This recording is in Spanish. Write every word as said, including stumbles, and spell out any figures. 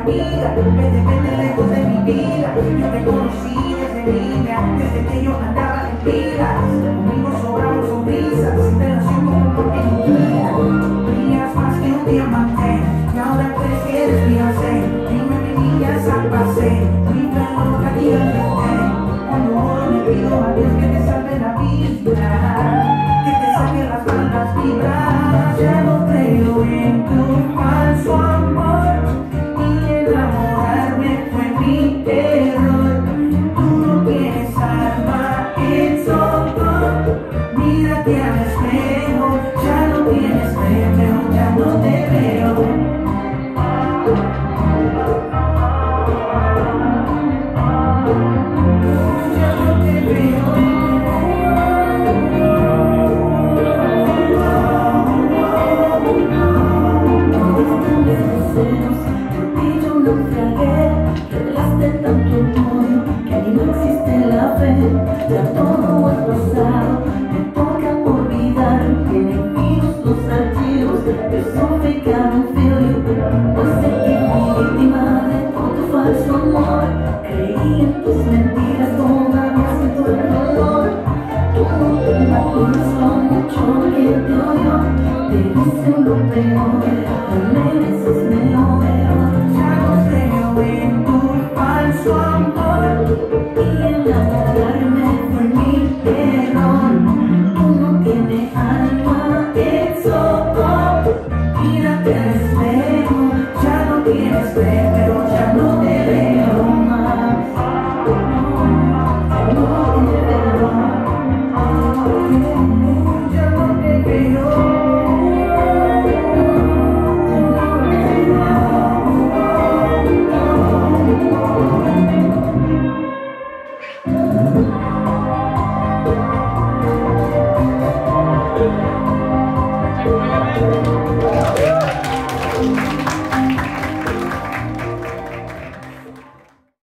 amiga, vete, vete lejos de mi vida. Yo te conocí desde niña, desde que yo andaba en pilas. Conmigo sobraron sonrisas, te nació como en un día. Brillas más que un diamante, y ahora crees que eres Beyoncé. Dime mi niña, sálvase, mi pelo caliente. Cuando oro le pido a Dios que te salve la vida.